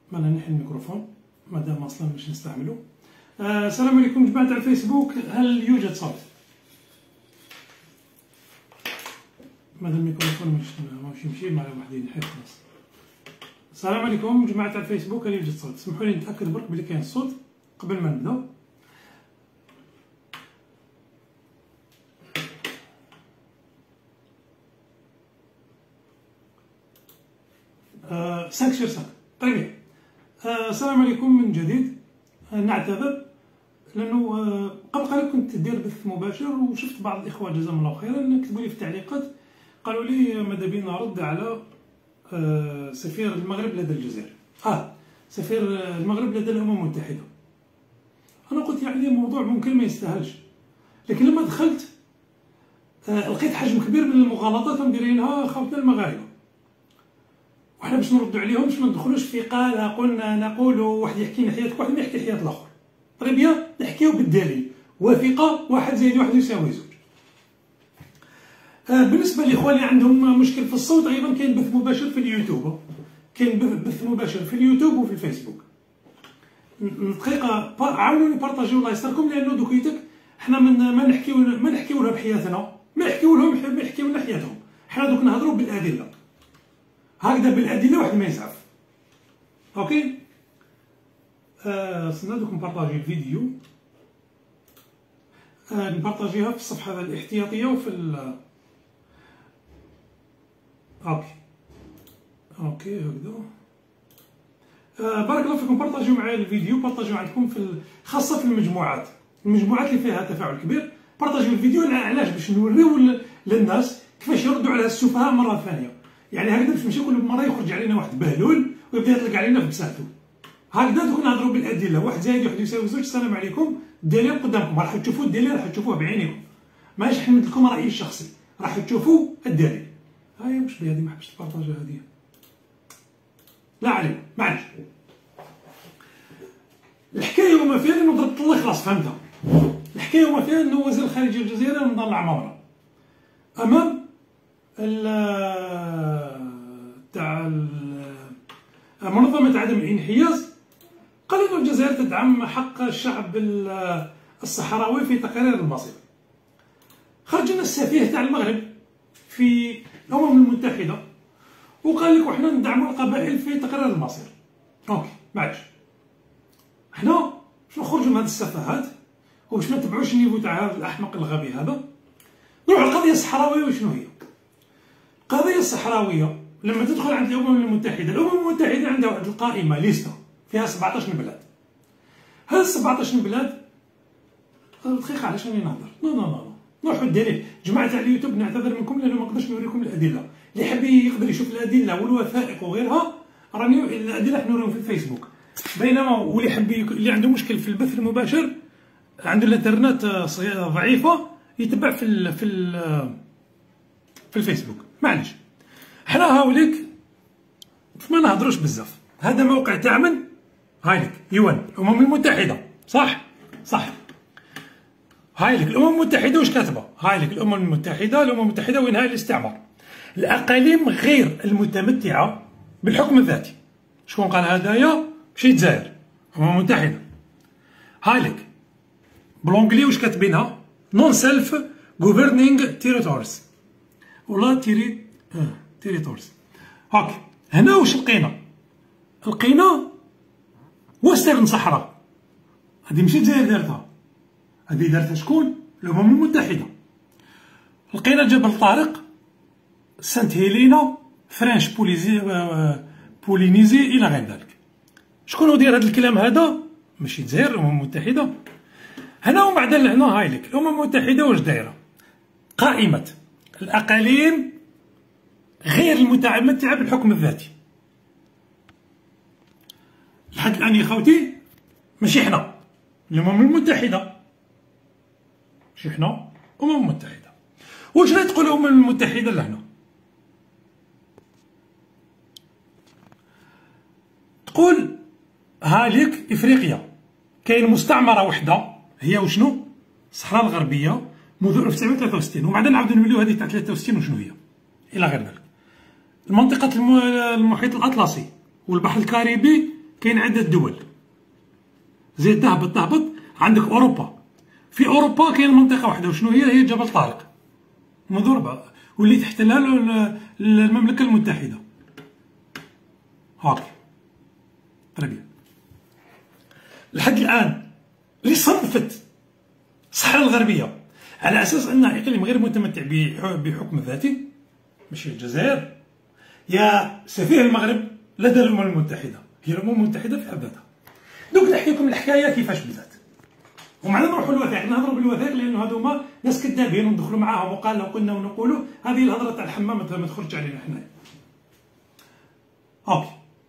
مالا نحي الميكروفون مادام اصلا باش نستعملو. السلام عليكم جماعة على الفيسبوك، هل يوجد صوت؟ مادام الميكروفون ماشي يمشي مع واحد ينحي خلاص. السلام عليكم جماعة على الفيسبوك، هل يوجد صوت؟ اسمحوا لي نتأكد برك بلي كاين الصوت قبل ما نبداو. سانك طيب. السلام عليكم من جديد. نعتذر لانه قبل قليل كنت دير بث مباشر وشفت بعض الاخوه جزاهم الله خيرا كتبوا لي في التعليقات قالوا لي ماذا بينا نرد على سفير المغرب لدى الجزائر، سفير المغرب لدى الامم المتحده. انا قلت يعني الموضوع ممكن ما يستاهلش، لكن لما دخلت لقيت حجم كبير من المغالطات مديرينها خوتنا المغاربه، وحنا باش نردوا عليهم باش ما ندخلوش في قال قلنا نقول واحد يحكي لنا حياتك واحد ما يحكي حياه الاخر. طري بيان نحكيو بالدليل، وثيقه 1 زائد 1 يساوي 2. بالنسبه للاخوان اللي عندهم مشكل في الصوت ايضا كاين بث مباشر في اليوتيوب، كاين بث مباشر في اليوتيوب وفي الفيسبوك. دقيقه عاونوني بارطاجيو الله يستركم، لانه دوكيتك حنا ما نحكيو لهم حياتنا، ما نحكيو لنا حياتهم، حنا دوك نهضروا بالادله هكذا بالادله واحد ما يسعف. اوكي صرنا دوك نبارطاجي الفيديو، نبارطاجيها في الصفحه الاحتياطيه وفي اوكي هكذا. بارك الله فيكم، بارطاجيو معايا الفيديو، بارطاجيو عندكم خاصه في المجموعات اللي فيها تفاعل كبير. بارطاجيو الفيديو علاش؟ باش نوريو للناس كيفاش يردوا على السفهاء مره ثانيه. يعني هكذا باش ماشي كل مره يخرج علينا واحد بهلول ويبدا يطلق علينا في بساتو. هكذا دوك نهضروا بالادله، 1 زائد 1 يساوي 2. السلام عليكم، الدليل قدامكم، راح تشوفوا الدليل، راح تشوفوه بعينيكم، ماشي حنمد لكم رايي الشخصي، راح تشوفوا الدليل. هاهي واش بهذه ما حبش تبارطاجي هذه، لا عليك معليش. الحكايه وما فيها انه ضربت الله خلاص فهمتها. الحكايه وما فيها انه وزير الخارجيه الجزائري رمضان العمامره امام تاع منظمة عدم الانحياز قال إنه الجزائر تدعم حق الشعب الصحراوي في تقرير المصير. خرج لنا السفير تاع المغرب في الأمم المتحدة وقال لك وحنا ندعموا القبائل في تقرير المصير. اوكي معليش، حنا باش نخرجوا من هاد السفاهات وباش ما نتبعوش النيفو تاع هذا الأحمق الغبي هذا، نروحوا للقضية الصحراوية. وشنو هي القضية الصحراوية؟ لما تدخل عند الأمم المتحدة، الأمم المتحدة عندها واحد القائمة ليستا فيها 17 بلاد. هاد 17 بلاد دقيقة علاش راني نهضر؟ نو نروحوا الدليل. جماعة تاع اليوتيوب نعتذر منكم لأنه ما نقدرش نوريكم الأدلة. اللي حاب يقدر يشوف الأدلة والوثائق وغيرها، راني الأدلة حنوريهم في الفيسبوك. بينما واللي حاب اللي عنده مشكل في البث المباشر، عنده الانترنت ضعيفة، يتبع في الفيسبوك. معليش حنا هاوليك ما نهضروش بزاف. هذا موقع تاع من؟ هايلك يون الامم المتحده، صح هايلك الامم المتحده واش كاتبه؟ هايلك الامم المتحده وانهاء الاستعمار، الاقاليم غير المتمتعه بالحكم الذاتي. شكون قال هدايا؟ ماشي الجزائر، الامم المتحده. هايلك بالونجلي واش كاتبينها؟ نون سيلف غوفرنينغ تيريتورز ولا تيريتورز. هاك هنا واش لقينا وسترن صحراء. هذه ماشي الجزائر دارتها، هذه دارتها شكون؟ الامم المتحده. لقينا جبل طارق، سانت هيلينا، فرانش بولينيزي الى غير ذلك. شكون داير هذا الكلام هذا؟ ماشي الجزائر، الامم المتحده. هنا ومن بعد هنا هايلك الامم المتحده واش دايره؟ قائمه الاقاليم غير المتمتعة بالحكم الذاتي. لحد الآن يا خوتي ماشي حنا الأمم المتحدة، ماشي حنا الأمم المتحدة. واش راهي تقول الأمم المتحدة لهنا؟ تقول هاليك إفريقيا كاين مستعمرة وحدة هي وشنو؟ الصحراء الغربية منذ 1963، وبعدين نعاودو نوليو هذه تاع 63 وشنو هي إلى غير ذلك. المنطقة المحيط الأطلسي والبحر الكاريبي كاين عدة دول، زيد تهبط عندك أوروبا. في أوروبا كاين منطقة واحدة، وشنو هي جبل طارق مضروبة، واللي تحتلها المملكة المتحدة. هاكي تري بيان. لحد الآن اللي صنفت الصحراء الغربية على أساس أنها إقليم غير متمتع بحكم ذاتي، ماشي الجزائر، يا سفير المغرب لدى الأمم المتحدة، هي الأمم المتحدة في حد ذاتها. دوك نحكي لكم الحكاية كيفاش بدات، ومعنا نروحوا للوثائق، نهضروا بالوثائق لأنه هذوما ناس كذابين وندخلوا معاهم وقال لو قلنا ونقولوا هذه الهضرة تاع الحمام ما تخرجش علينا حنايا. أوكي.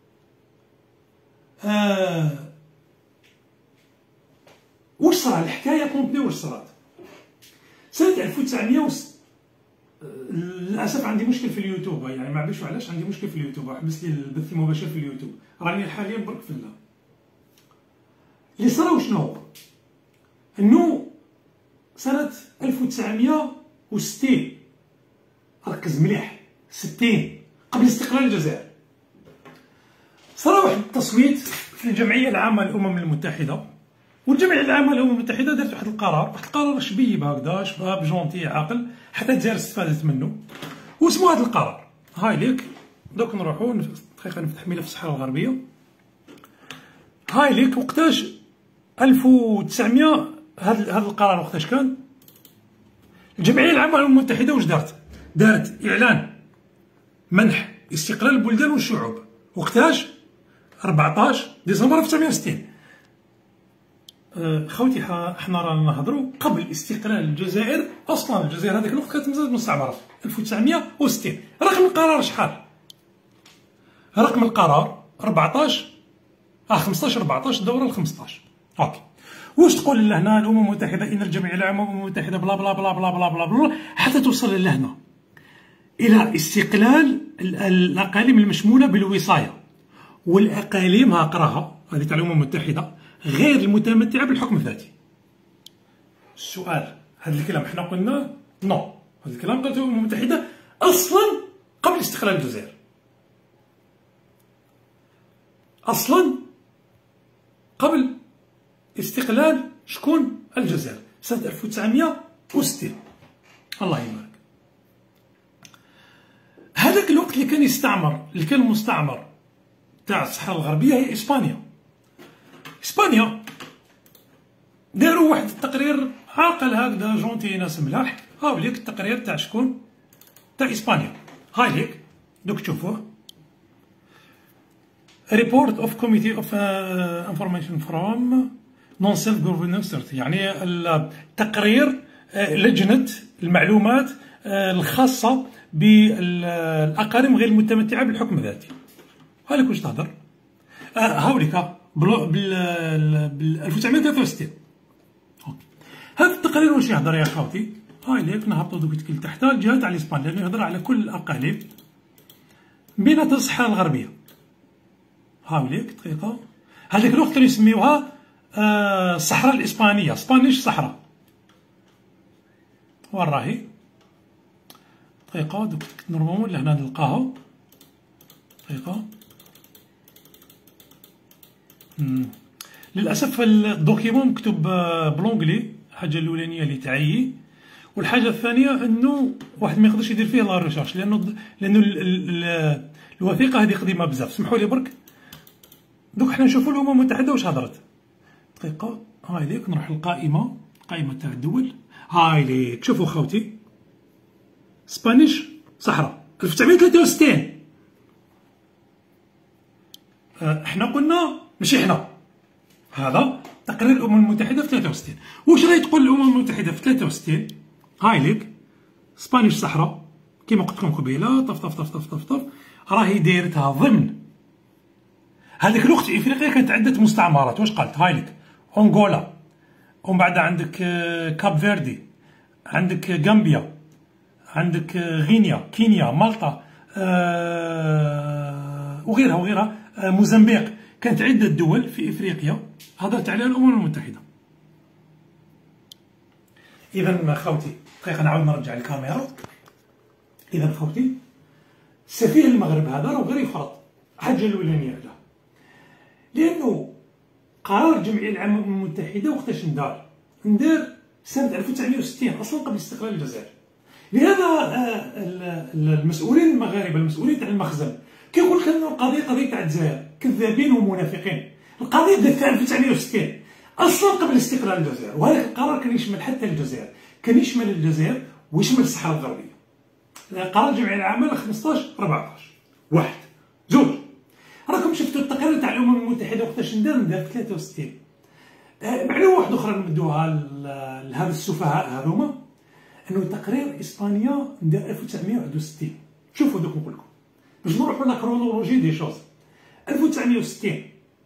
واش صرا الحكاية كومبلي واش صرات؟ سنة 1900 للأسف عندي مشكل في اليوتيوب، يعني ما عرفتش علاش عندي مشكل في اليوتيوب، حبس لي البث المباشر في اليوتيوب، راني حاليا برك في الله. اللي صرا وشنو هو؟ انه سنة 1960 ركز مليح 60 قبل استقلال الجزائر صرا واحد التصويت في الجمعية العامة للأمم المتحدة، والجمعية العامة للأمم المتحدة دارت واحد القرار شبيب هكذا، شباب جونتي عاقل، حتى الجزائر استفادت منه، واسمو هذا القرار. هاي ليك دوك نروحو دقيقة نفتح ملف الصحراء الغربية. هاي ليك وقتاش 1900 هذا القرار وقتاش كان؟ الجمعية العامة للأمم المتحدة واش دارت إعلان منح استقلال البلدان والشعوب وقتاش؟ 14 ديسمبر 1960. خوتي حنا رانا نهضروا قبل استقلال الجزائر، اصلا الجزائر هذاك الوقت كانت مازالت مستعمره 1960. رقم القرار شحال؟ رقم القرار 15 14 الدوره ال 15. اوكي. واش تقول لهنا الامم المتحده ان الجمعيه العامه للامم المتحده بلا بلا بلا بلا بلا بلا بلا حتى توصل لهنا الى استقلال الاقاليم المشموله بالوصايه، والاقاليم هقراها هذه تاع الامم المتحده غير المتمتعه بالحكم الذاتي. السؤال هذا الكلام حنا قلنا نو، هذا الكلام قالته الامم المتحده اصلا قبل استقلال الجزائر، اصلا قبل استقلال شكون؟ الجزائر سنة 1960. الله يبارك. هذاك الوقت اللي كان يستعمر، اللي كان مستعمر تاع الصحراء الغربية هي إسبانيا. إسبانيا داروا واحد التقرير عاقل هكذا جونتي ناس ملاح، هاو ليك التقرير تاع شكون؟ تاع إسبانيا. هاي ليك دوك تشوفوه. Report of Committee of Information from Non-Self Governance، يعني التقرير لجنة المعلومات الخاصة بالأقاليم غير المتمتعة بالحكم الذاتي. هاوليك واش تهضر؟ هاوليك بال 1963. هذا التقرير واش يهضر يا خاوتي؟ هاي ليك نهبطو دوك تحت الجهة تاع الإسبان، لأنه يهضر على كل الأقاليم بين الصحراء الغربية. هاوليك دقيقة. هذيك الوقت كانوا يسميوها الصحراء الإسبانية، سبانيش صحراء. وين راهي؟ دقيقة دوك نورمالمون لهنا نلقاها. دقيقة. للأسف الدوكيمون مكتوب بلونجلي، الحاجة الأولانية اللي تعيي، والحاجة الثانية أنه واحد ما يقدرش يدير فيه لا ريشيرش، لأنه الوثيقة هذه قديمة بزاف. سمحوا لي برك. دوك حنا نشوفوا الأمم المتحدة واش هضرت. دقيقة. هاي ليك نروح للقائمة، القائمة تاع الدول. هاي ليك شوفوا خوتي، سبانيش صحراء 1963. احنا قلنا ماشي احنا، هذا تقرير الأمم المتحدة في 63. واش راهي تقول الأمم المتحدة في 63؟ هاي ليك سبانيش صحراء كيما قلت لكم قبيله، طف طف طف طف طف طف، راهي دايرتها ضمن هذاك الوقت. افريقيا كانت عده مستعمرات، واش قالت؟ هاي لك انغولا، ومن بعد عندك كاب فيردي، عندك غامبيا، عندك غينيا، كينيا، مالطا، وغيرها موزمبيق. كانت عده دول في افريقيا هضرت عليها الامم المتحده. اذا خوتي دقيقه نعاود نرجع الكاميرا. اذا خوتي سفير المغرب هذا راه غير يفرض، حاجه الاولانيه له لانه قرار الجمعيه العامه للامم المتحده وقتاش ندار سنه 1960 اصلا قبل استقلال الجزائر. لهذا المسؤولين المغاربه المسؤولين تاع المخزن كيقول لك انه القضيه قضيه تاع الجزائر كذابين ومنافقين. القضيه بدات في 1960 اصلا قبل استقلال الجزائر، وهذا القرار كان يشمل حتى الجزائر، كان يشمل الجزائر ويشمل الصحراء الغربيه. قرار الجمعيه العامه 15/14. واحد زوج، راكم شفتوا التقرير تاع الامم المتحده وقتاش ندار في 63. معلومه واحده اخرى نمدوها لهذا السفهاء هذوما، انه تقرير اسبانيا ندار 1961. شوفوا دوك نقول لكم باش نروحوا لا كرونولوجي دي شوز. 1960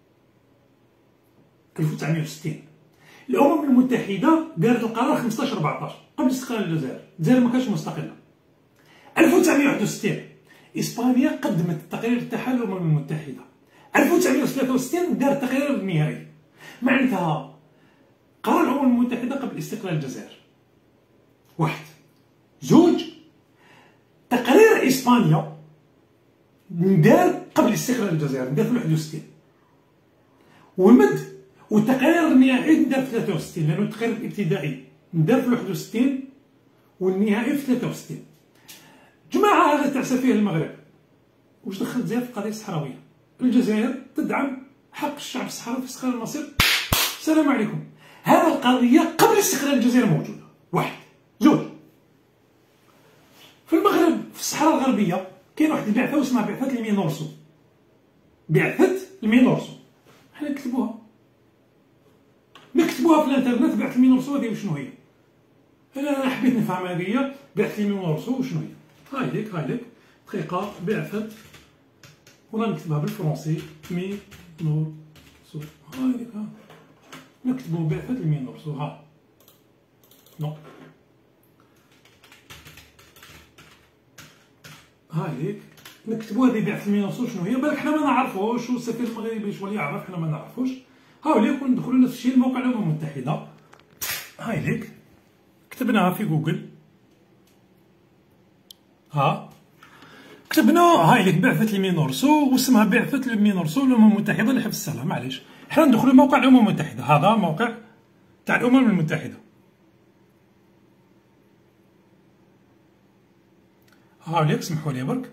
الامم المتحده دارت القرار 15/14 قبل استقلال الجزائر. الجزائر ما كانتش مستقله. 1961 اسبانيا قدمت التقرير تاعها للامم المتحده. 1963 دار التقرير النهائي. معناتها قرار الامم المتحده قبل استقلال الجزائر. واحد زوج، تقرير اسبانيا ندار قبل استقلال الجزائر، ندار في 61 ومد، والتقرير النهائي ندار في 63 لانه التقرير الابتدائي ندار في 61 والنهائي في 63. جماعه هذا تاع سفيه المغرب واش دخل الجزائر في القضيه الصحراويه؟ الجزائر تدعم حق الشعب الصحراوي في استقلال المصير. السلام عليكم. هذه القضيه قبل استقلال الجزائر موجوده. واحد زوج، في المغرب في الصحراء الغربيه كاين واحد البعثه اسمها بعثه المينورسو. بعثه المينورسو حنا نكتبوها في الانترنت. بعثه المينورسو هذه وشنو هي؟ انا حبيت نفهم هذه بعثه المينورسو وشنو هي. هاي ليك دقيقه. بعثه ولا نكتبها بالفرنسي مينورسو. هاي ليك نكتبو بعثه المينورسو. ها نو هاي ليك نكتبو هذه بعثه المينورسو شنو هي. بالك حنا ما نعرفوش والسفير المغربي شويه يعرف، حنا ما نعرفوش. هاو ليك ندخلو نفس الشيء لموقع الامم المتحده. هاي ليك كتبناها في جوجل. كتبنا هاي ليك بعثة المينورسو واسمها بعثة المينورسو الأمم المتحدة لحفظ السلام. معليش حنا ندخلو موقع الأمم المتحدة. هذا موقع تاع الأمم المتحدة. هاو ليك سمحوا لي برك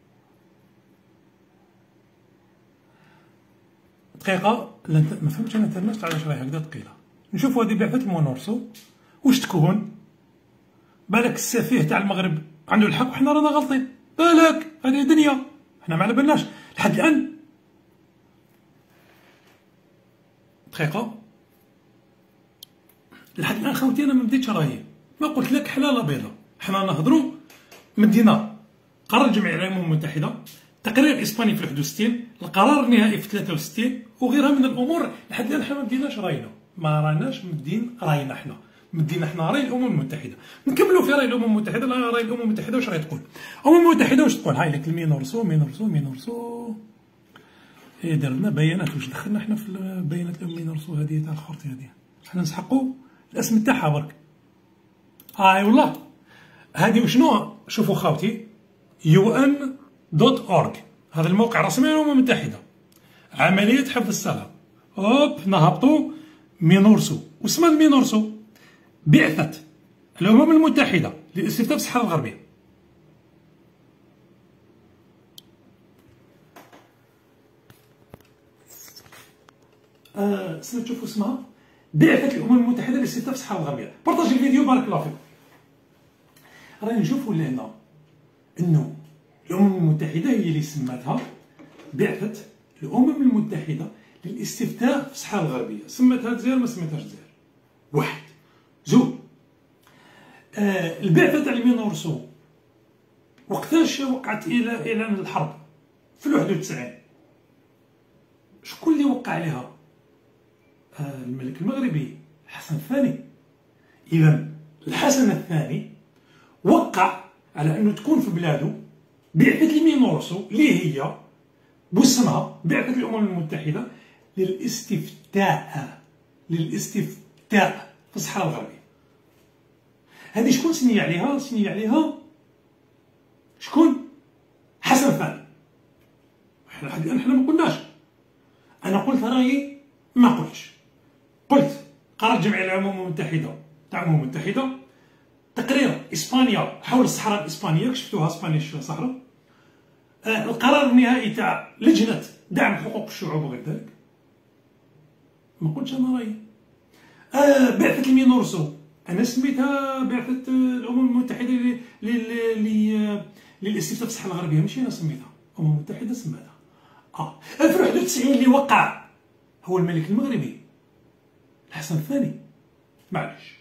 دقيقة. ما فهمتش أنا الانترنت علاش راهي هكذا ثقيلة. نشوفوا هذه بعثة المينورسو واش تكون. بالك السفيه تاع المغرب عنده الحق وحنا رانا غالطين. بالك هذه دنيا حنا ما على بالناش لحد الان. دقيقه لحد الان خوتي انا ما بديتش راهي، ما قلت لك حلاله بيضاء. حنا نهضروا مدينا قرار الجمعيه الامم المتحده، تقرير اسباني في 61، القرار النهائي في 63 وغيرها من الامور. لحد الان حنا ما بديناش راينا، ما راناش مدين راينا. حنا مدينا حنا راي الامم المتحده. نكملوا في راي الامم المتحده. لا راي الامم المتحده واش راهي تقول؟ الامم المتحده واش تقول؟ هاي لك المينورسو دار لنا بيانات. واش دخلنا حنا في بيانات المينورسو هذه تاع الخرطي هذه؟ حنا نسحقوا الاسم تاعها برك. هاي والله هذه وشنو؟ شوفوا خاوتي UN.org هذا الموقع الرسمي للامم المتحده. عمليه حفظ السلام. نهبطوا مينورسو. واسمها المينورسو بعثة الأمم المتحدة للاستفتاء في الصحراء الغربية. سنة تشوفوا اسمها بعثة الأمم المتحدة للاستفتاء في الصحراء الغربية. بارطاجي الفيديو بارك الله فيكم. راني نشوفوا لهنا أنه الأمم المتحدة هي اللي سماتها بعثة الأمم المتحدة للاستفتاء في الصحراء الغربية. سمتها الجزائر ما سمتهاش الجزائر. واحد زوج، البعثة تاع المينورسو وقتاش وقعت إعلان الحرب؟ في 91. شكون اللي وقع عليها؟ الملك المغربي الحسن الثاني. إذا الحسن الثاني وقع على أنه تكون في بلادو بعثة المينورسو اللي هي باسمها بعثة الأمم المتحدة للاستفتاء في الصحراء الغربية. هذه شكون سني عليها؟ سني عليها شكون؟ حسن الثاني. حنا لحد الآن حنا ما قلناش انا قلت رايي؟ ما قلتش. قلت قرار جمعيه الامم المتحده تقرير اسبانيا حول الصحراء الاسبانيه، كشفتوها اسبانيا الصحراء. القرار النهائي تاع لجنه دعم حقوق الشعوب وغير ذلك. ما قلتش انا رايي. بعثه المينورسو انا سميتها بعثه الامم المتحده للاستفتاء في الصحراء الغربيه، ماشي انا سميتها، الامم المتحده سماتها. في 91 اللي وقع هو الملك المغربي الحسن الثاني. معليش،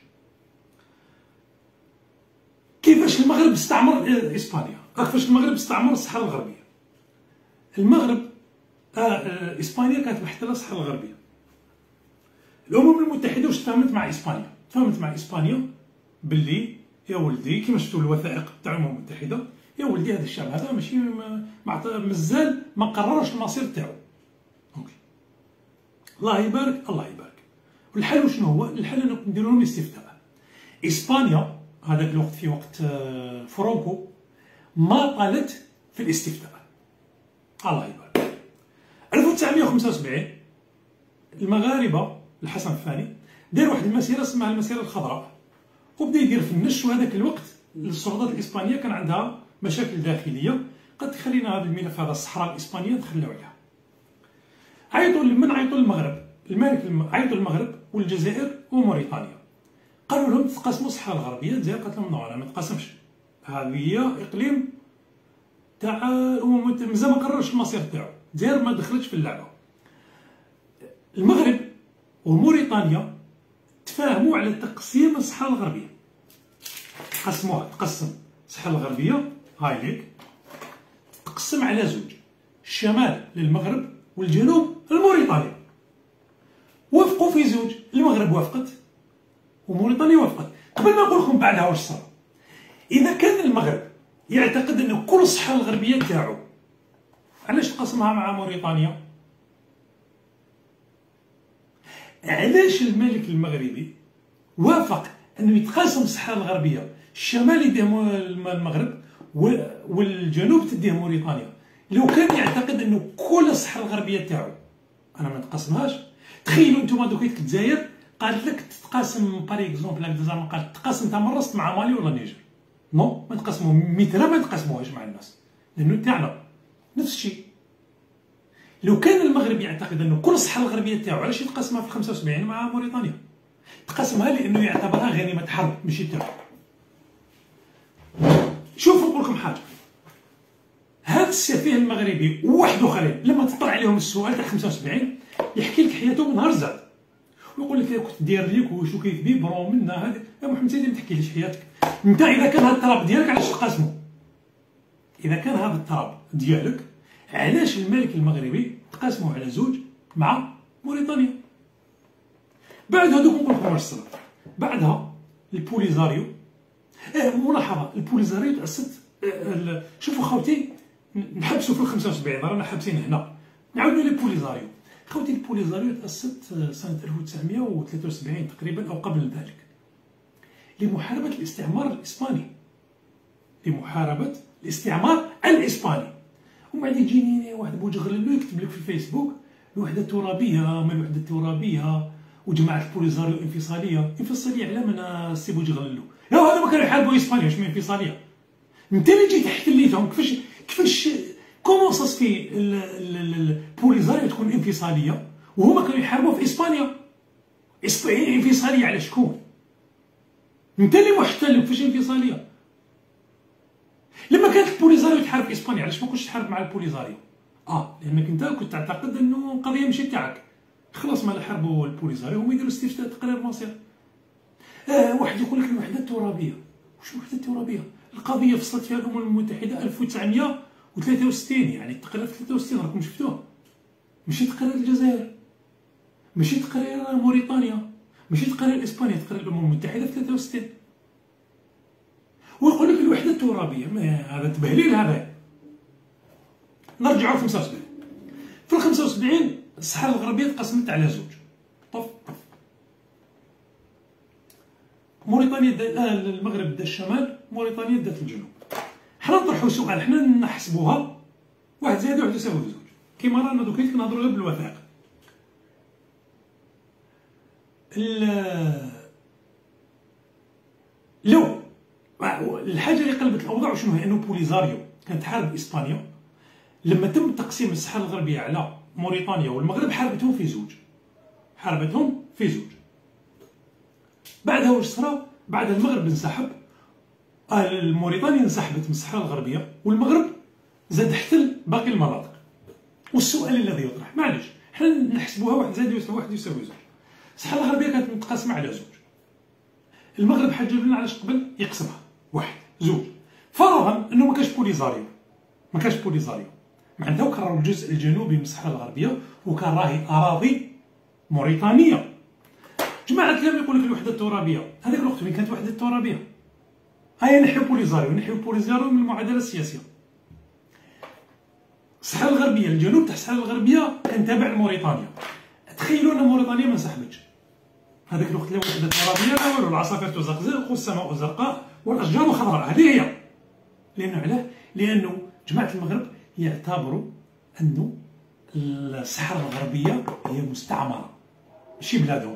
كيفاش المغرب استعمر اسبانيا، كيفاش المغرب استعمر الصحراء الغربيه. المغرب اسبانيا كانت محتله الصحراء الغربيه. الامم المتحده واش تفاهمت مع اسبانيا؟ تفاهمت مع اسبانيا باللي يا ولدي كيما شفتوا الوثائق تاع الامم المتحده، يا ولدي هذا الشعب هذا ماشي مازال ما قررش المصير تاعو. اوكي، الله يبارك الله يبارك. والحل شنو هو؟ الحل انكم نديروا لهم استفتاء. اسبانيا هذاك الوقت في وقت فرانكو ما طالت في الاستفتاء. الله يبارك. 1975 المغاربه الحسن الثاني دار واحد المسيره اسمها المسيره الخضراء، وبدا يدير في النش. وهذاك الوقت السلطات الاسبانيه كان عندها مشاكل داخليه، قد خلينا هذا الملف هذا الصحراء الاسبانيه نتخلاو عليها. عيطوا للمغرب، الملك عيطوا للمغرب والجزائر وموريتانيا، قالوا لهم تقاسموا الصحراء الغربيه. الجزائر قالت لهم لا ما تقاسمش، هذه هي اقليم تاع مازال ما قررش المصير تاعو، الجزائر ما دخلتش في اللعبه. المغرب وموريتانيا تفاهموا على تقسيم الصحراء الغربيه، قسموها، تقسم الصحراء الغربيه هاي ليك تقسم على زوج، الشمال للمغرب والجنوب لموريتانيا. وافقوا في زوج، المغرب وافقت وموريتانيا وافقت. قبل ما نقول لكم بعدها واش صار، اذا كان المغرب يعتقد ان كل الصحراء الغربيه تاعو، علاش تقسمها مع موريتانيا؟ علاش الملك المغربي وافق انه يتقاسم الصحراء الغربيه، الشمال يديه المغرب والجنوب تديه موريتانيا؟ لو كان يعتقد انه كل الصحراء الغربيه تاعو انا ما نتقاسمهاش. تخيلوا انتم دوك الجزائر قالت لك تتقاسم باغ اكزومبل هكذا، قالت تقاسم انت مرست مع مالي ولا نيجر. نو، ما تقاسموا مثلا، ما تقاسموهاش مع الناس لانه تاعنا. نفس الشيء لو كان المغرب يعتقد انه كل الصحراء الغربيه تاعو، علاش يتقاسمها في 75 مع موريتانيا؟ تقاسمها لانه يعتبرها غنيمه حرب ماشي تاعو. شوفوا نقول لكم حاجه، هذا السفيه المغربي وواحد اخرين لما تطرح عليهم السؤال تاع 75 يحكي لك حياته من نهار زاد، ويقول لك كنت داير ليك وشو كيف بيه برو منا هذا. يا محمد سيدي ما تحكيليش حياتك انت. اذا كان هذا التراب ديالك علاش تقاسمو؟ اذا كان هذا التراب ديالك علاش الملك المغربي تقاسموا على زوج مع موريتانيا؟ بعد هذوك نقول لكم واش صرا. بعدها البوليزاريو، ملاحظه، البوليزاريو تأسست. شوفوا خوتي، نحبسوا في 75 رانا حابسين هنا، نعاودوا للبوليزاريو. خوتي البوليزاريو تأسست سنة 1973 تقريبا أو قبل ذلك لمحاربة الاستعمار الإسباني، لمحاربة الاستعمار الإسباني. ومن بعد يجيني واحد بوجغللو يكتب لك في الفيسبوك الوحدة الترابية، ما الوحدة الترابية وجماعة البوليزاريو انفصالية على من السي بوجغللو. لا هذا ما كانوا يحاربوا إسبانيا، واش من انفصالية؟ انت اللي جيت حكيتهم كيفاش كومون ساسفي البوليزاريو تكون انفصاليه وهما كانوا يحاربوا في اسبانيا. انفصاليه على شكون؟ انت اللي محتل، كيفاش انفصاليه؟ لما كانت البوليزاريو تحارب في اسبانيا علاش ما كنتش تحارب مع البوليزاريو؟ لانك انت كنت تعتقد انه القضيه ماشي تاعك. خلاص ما حاربوا البوليزاريو هما يديروا استفتاء تقرير مصير. واحد يقول لك الوحده الترابيه. واش الوحده الترابيه؟ القضيه فصلت فيها الامم المتحده 1963، يعني التقرير في 63 راكم شفتوه. ماشي تقرير الجزائر، ماشي تقرير موريتانيا، ماشي تقرير اسبانيا، تقرير الامم المتحده في 63. ويقول لك الوحده الترابيه، هذا تبهليل هذا. نرجعوا ل 75. في 75 الصحراء الغربيه تقسمت على زوج. طف موريتانيا المغرب دا الشمال، موريتانيا دات الجنوب. حنا نطرحوا سؤال، حنا نحسبوها 1+1=2 كيما رانا دوك كنهضروا غير بالوثائق. لو الحاجه اللي قلبت الاوضاع شنو هي؟ انه بوليزاريو كانت تحارب اسبانيا. لما تم تقسيم الصحراء الغربيه على موريتانيا والمغرب حاربتهم في زوج. بعدها واش صرا؟ بعد المغرب انسحب، موريتانيا انسحبت من الصحراء الغربيه، والمغرب زاد احتل باقي المناطق. والسؤال الذي يطرح، معليش حنا نحسبوها 1 زائد 1 يساوي 2. الصحراء الغربيه كانت متقاسمه على زوج. المغرب حجر لنا علاش قبل يقسمها 1 2، فرضا انه ما كانش بوليزاريو، معناتها كرروا الجزء الجنوبي من الصحراء الغربيه وكان راهي اراضي موريتانيه. جماعه الكلام يقول لك الوحده الترابيه، هذاك الوقت وين كانت الوحده الترابيه؟ هيا نحيو بوليزاريو من المعادله السياسيه. الصحراء الغربيه، الجنوب تاع الصحراء الغربيه كان تابع لموريتانيا. تخيلوا ان موريتانيا ما انسحبتش هذاك الوقت، لا وحده ترابيه لا والو، العصافير تزقزق والسماء زرقاء والاشجار خضراء. هذه هي. لانه علاه؟ لانه جماعه المغرب يعتبروا انه الصحراء الغربيه هي مستعمره ماشي بلادهم،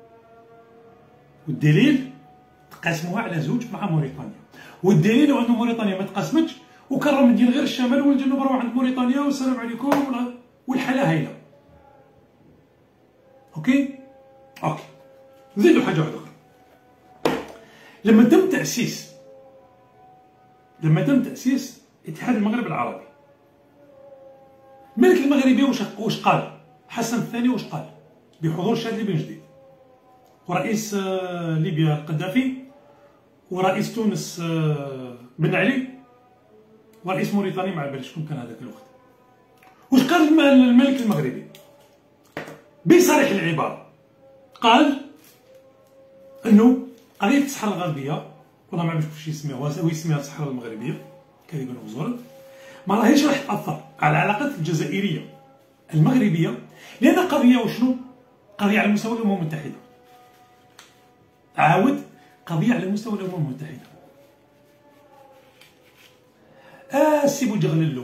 والدليل تقاسموها على زوج مع موريتانيا. والدليل هو انه موريتانيا ما تقاسمتش وكان راه مدين غير الشمال والجنوب راهو عند موريتانيا والسلام عليكم والحاله هايله. اوكي نزيدو حاجه واحده اخرى. لما تم تاسيس اتحاد المغرب العربي، الملك المغربي واش قال؟ حسن الثاني واش قال؟ بحضور شادلي بن جديد ورئيس ليبيا القذافي ورئيس تونس بن علي ورئيس موريتانيا ما عرفش شكون كان هذاك الوقت. واش قال الملك المغربي بصريح العباره؟ قال انه قضيه الصحراء الغربيه، والله ما عرفتش كيفاش يسميوها، هو يسميها الصحراء المغربيه كذبا وزورا، ما راهيش راح تاثر على العلاقات الجزائريه المغربيه، لان قضيه وشنو؟ قضيه على مستوى الامم المتحده. عاود، قضيه على مستوى الامم المتحده. سي بوجغللو،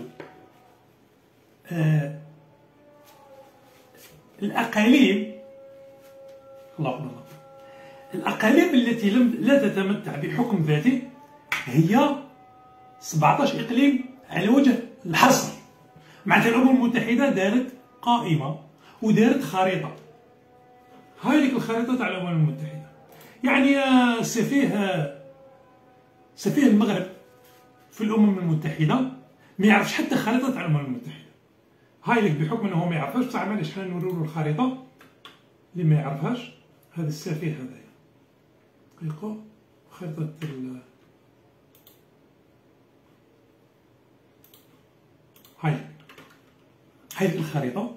الاقاليم، الله اكبر، الاقاليم التي لا تتمتع بحكم ذاتي هي 17 اقليم على وجه الحصر. معناتها الامم المتحده دارت قائمه ودارت خريطه، هاي ديك الخريطه تاع الامم المتحده. يعني سفيه المغرب في الامم المتحده ما يعرفش حتى خريطه تاع الامم المتحده. هاي لك بحكم انه ما يعرفهاش، بصح معليش حنا نوريو له الخريطه اللي ما يعرفهاش. هذا السفيه هذايا دقيقه، خريطه هاي الخريطه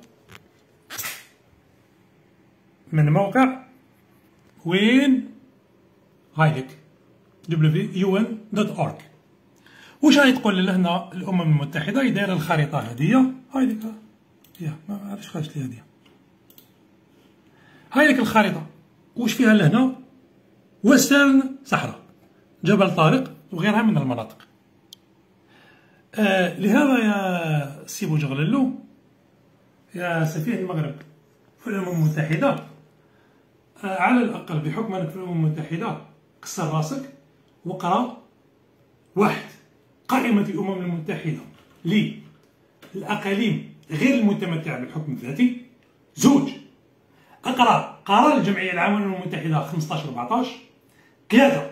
من موقع وين؟ هاي لك www.un.org. واش راهي تقول لنا هنا الامم المتحده؟ هي دايره الخريطه هذه، هاي ديك ما عرفتش خرجت لي هذه. هاي ديك الخريطه واش فيها لهنا؟ وسترن صحراء، جبل طارق وغيرها من المناطق. لهذا يا سي بوجغللو، يا سفير المغرب في الامم المتحده، على الاقل بحكم انك في الامم المتحده كسر راسك وقرا: 1. قائمة الأمم المتحدة للأقاليم غير المتمتعة بالحكم الذاتي. 2. اقرأ قرار الجمعية العامة للأمم المتحدة 15/14. 3.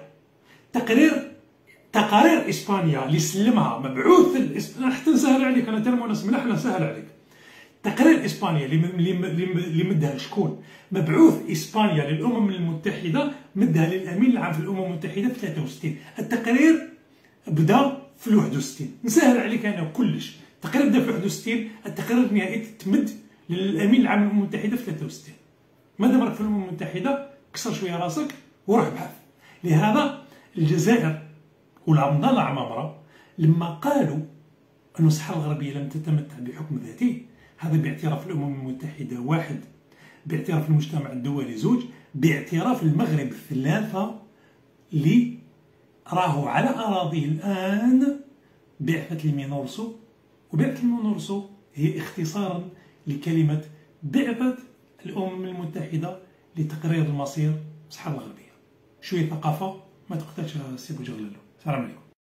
تقارير إسبانيا اللي سلمها مبعوث حتى نسهل عليك، أنا ترى مناسب مليح نسهل عليك. تقرير إسبانيا اللي مدها شكون؟ مبعوث إسبانيا للأمم المتحدة مدها للأمين العام في الأمم المتحدة في 63. التقرير بدا في 61. نسهل عليك انا كلش. التقرير بدا في 61، التقرير النهائي تمد للامين العام للامم المتحده في 63. مادام راك في الامم المتحده كسر شويه راسك وروح بحث. لهذا الجزائر والعمده العمامره لما قالوا ان الصحراء الغربيه لم تتمتع بحكم ذاتي، هذا باعتراف الامم المتحده 1، باعتراف المجتمع الدولي 2، باعتراف المغرب 3 اللي راهو على أراضيه الآن بعثة المينورسو. وبعثة المينورسو هي اختصارا لكلمة بعثة الأمم المتحدة لتقرير المصير الصحراء الغربيه. شويه ثقافه ما تقتلش سي بوجغلالو. السلام عليكم.